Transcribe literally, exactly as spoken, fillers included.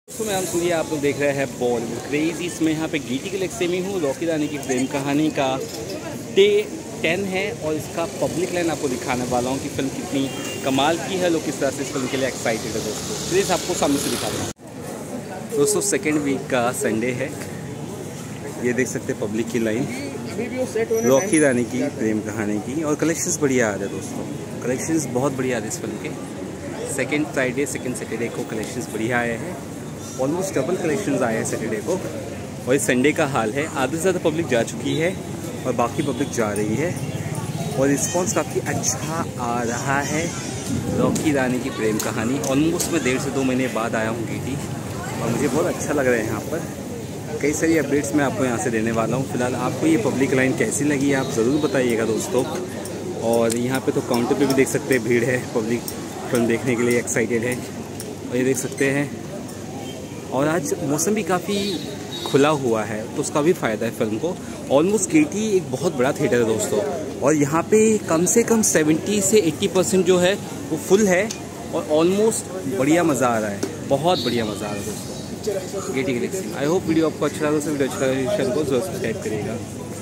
तो मैं सुनिए, आप लोग देख रहे हैं बॉलीवुड क्रेजी। इसमें यहाँ पे गीटी गैलेक्सी में हूँ। रॉकी रानी की प्रेम कहानी का डे टेन है और इसका पब्लिक लाइन आपको दिखाने वाला हूँ कि फिल्म कितनी कमाल की है, लोग किस तरह से इस फिल्म के लिए एक्साइटेड है। दोस्तों प्लीज़ आपको सामने से दिखा रहा हूँ। दोस्तों सेकेंड वीक का संडे है, ये देख सकते हैं पब्लिक की लाइन रॉकी रानी की प्रेम कहानी की। और कलेक्शंस बढ़िया आ रहे हैं दोस्तों, कलेक्शंस बहुत बढ़िया आ रहे हैं इस फिल्म के। सेकेंड फ्राइडे सेकेंड सैटरडे को कलेक्शंस बढ़िया आए हैं, ऑलमोस्ट डबल कलेक्शंस आए हैं सैटरडे को। और इस संडे का हाल है, आधे से ज़्यादा पब्लिक जा चुकी है और बाकी पब्लिक जा रही है और रिस्पॉन्स काफ़ी अच्छा आ रहा है। रॉकी रानी की प्रेम कहानी ऑलमोस्ट मैं डेढ़ से दो महीने बाद आया हूँ गीटी और मुझे बहुत अच्छा लग रहा है। यहाँ पर कई सारी अपडेट्स मैं आपको यहाँ से देने वाला हूँ। फिलहाल आपको ये पब्लिक लाइन कैसी लगी आप ज़रूर बताइएगा दोस्तों। और यहाँ पे तो काउंटर पे भी देख सकते हैं भीड़ है, पब्लिक फिल्म देखने के लिए एक्साइटेड है और ये देख सकते हैं। और आज मौसम भी काफ़ी खुला हुआ है तो उसका भी फ़ायदा है फिल्म को। ऑलमोस्ट गीटी एक बहुत बड़ा थिएटर है दोस्तों और यहाँ पे कम से कम सत्तर से अस्सी परसेंट जो है वो फुल है और ऑलमोस्ट बढ़िया मज़ा आ रहा है, बहुत बढ़िया मज़ा आ रहा है दोस्तों गीटी गैलेक्सी। आई होप वीडियो आपको अच्छा लगा। वीडियो अच्छा लगा तो जरूर सब्सक्राइब करिएगा।